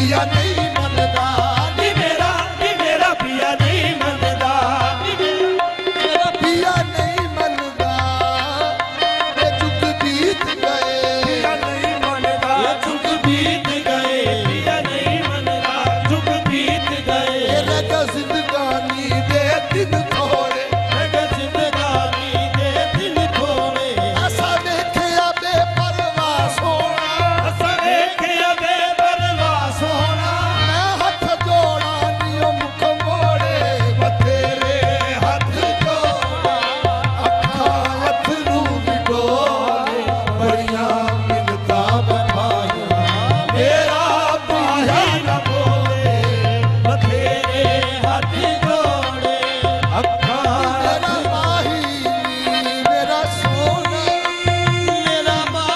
पिया नहीं मनदा, नी मेरा पिया नहीं मनदा, मेरा पिया नहीं मनदा, ये जुग बीत गए, पिया नहीं मनदा, जुग बीत गए, पिया नहीं मनदा, जुग बीत गए। रग जिंदगानी दे दिन थोड़े, रग जिंदगानी दे दिन थोड़े, असा देखिया बेपरवाह सोना, असा देखिया बेपरवाह सोना। मैं हथ जोड़ा नियो मुख मोड़े, बथेरे हथ जोड़ा, अखा अथरू बिडोले, बड़िया मिलता बखाया, मेरा पाही न बोले, बथेरे हाथ जोड़े, अखा मेरा माही मेरा सोना, मेरा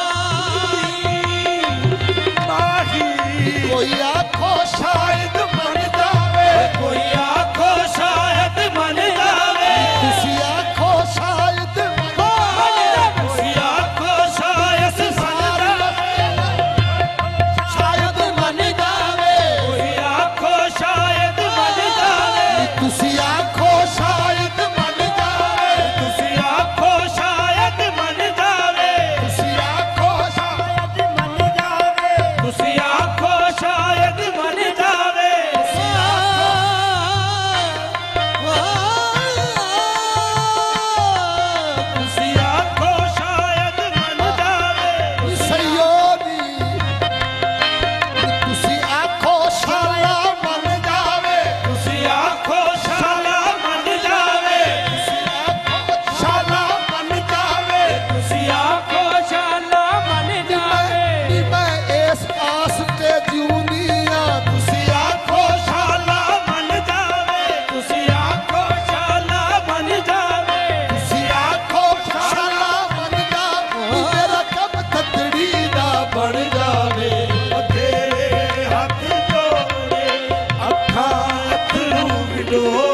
माही। कोई आखो शायद मन जावे, कोई आखो शायद मन जावे, किसी आखो शायद मन कोई आखो शायद मन जावे, शायद मन जावे, कोई आखो शायद मन जावे, तुसी आखो शायद मन जावे, तुसी आखो शायद मन जावे, तुसी आखो शायद मन जावे, तुसी आखो शायद मन जावे। तुसी आखो शायद मन जावे, सयोनी तुसी आखो शाला मन जावे, तुसी आखो शाला मन जावे, शाला मन जावे, तुसी आखो शाला मन जावे। नी मैं इस आस ते जिउंदिया, तुसी आखो शाला मन जावे, तुसी आखो शाला मन जावे, तुसी आखो शाला मन जावे, मेरा कब ततड़ी दा बन जावे, बथेरे हथ जोड़े, अखा अथरू विडो